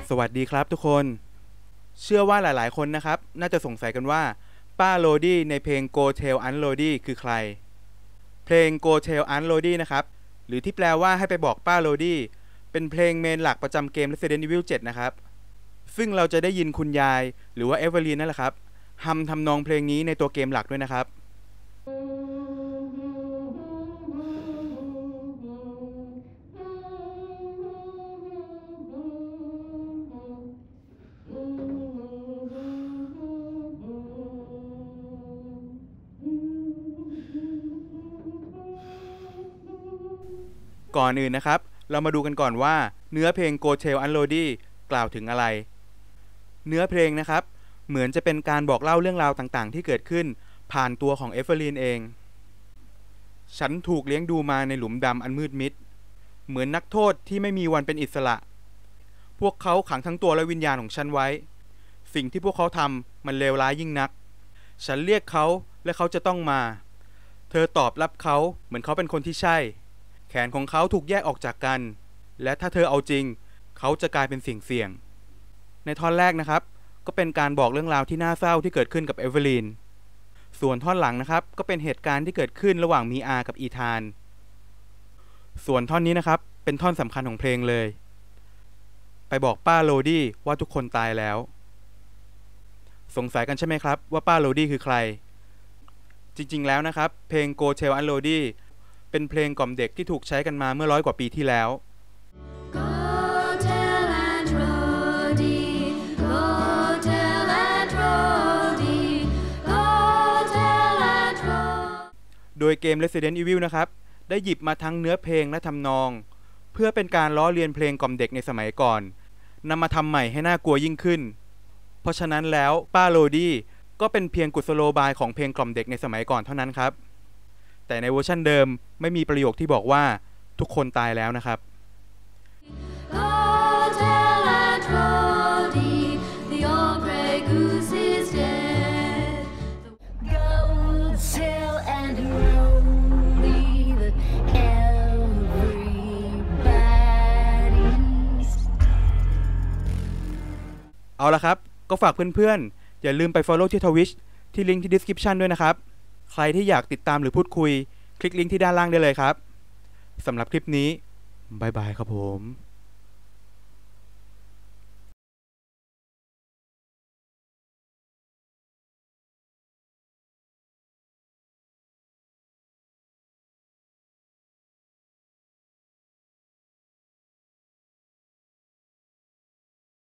สวัสดีครับทุกคนเชื่อว่าหลายๆคนนะครับน่าจะสงสัยกันว่าป้าโรดี้ในเพลง Go Tell Aunt Rody คือใครเพลง Go Tell Aunt Rody นะครับหรือที่แปลว่าให้ไปบอกป้าโรดี้เป็นเพลงเมนหลักประจำเกม Resident Evil 7 นะครับซึ่งเราจะได้ยินคุณยายหรือว่าเอเวอรีนนั่นแหละครับทำนองเพลงนี้ในตัวเกมหลักด้วยนะครับก่อนอื่นนะครับเรามาดูกันก่อนว่าเนื้อเพลง Go Tell Aunt Rody กล่าวถึงอะไรเนื้อเพลงนะครับเหมือนจะเป็นการบอกเล่าเรื่องราวต่างๆที่เกิดขึ้นผ่านตัวของเอเวอรีนเองฉันถูกเลี้ยงดูมาในหลุมดำอันมืดมิดเหมือนนักโทษที่ไม่มีวันเป็นอิสระพวกเขาขังทั้งตัวและวิญญาณของฉันไว้สิ่งที่พวกเขาทำมันเลวร้ายยิ่งนักฉันเรียกเขาและเขาจะต้องมาเธอตอบรับเขาเหมือนเขาเป็นคนที่ใช่แขนของเขาถูกแยกออกจากกันและถ้าเธอเอาจริงเขาจะกลายเป็นสิ่งเสี่ยงในท่อนแรกนะครับก็เป็นการบอกเรื่องราวที่น่าเศร้าที่เกิดขึ้นกับเอเวอรีนส่วนท่อนหลังนะครับก็เป็นเหตุการณ์ที่เกิดขึ้นระหว่างมีอากับอีธานส่วนท่อนนี้นะครับเป็นท่อนสำคัญของเพลงเลยไปบอกป้าโรดี้ว่าทุกคนตายแล้วสงสัยกันใช่ไหมครับว่าป้าโรดี้คือใครจริงๆแล้วนะครับเพลง Go Tell Aunt Rody เป็นเพลงกล่อมเด็กที่ถูกใช้กันมาเมื่อ100 กว่าปีที่แล้วโดยเกม Resident Evil นะครับได้หยิบมาทั้งเนื้อเพลงและทำนองเพื่อเป็นการล้อเลียนเพลงกล่อมเด็กในสมัยก่อนนำมาทำใหม่ให้น่ากลัวยิ่งขึ้นเพราะฉะนั้นแล้วป้าโรดี้ก็เป็นเพียงกุศโลบายของเพลงกล่อมเด็กในสมัยก่อนเท่านั้นครับแต่ในเวอร์ชันเดิมไม่มีประโยคที่บอกว่าทุกคนตายแล้วนะครับเอาละครับก็ฝากเพื่อนๆอย่าลืมไป follow ที่ Twitch ที่ลิงก์ที่ description ด้วยนะครับใครที่อยากติดตามหรือพูดคุยคลิกลิงก์ที่ด้านล่างได้เลยครับสำหรับคลิปนี้บ๊ายบายครับผม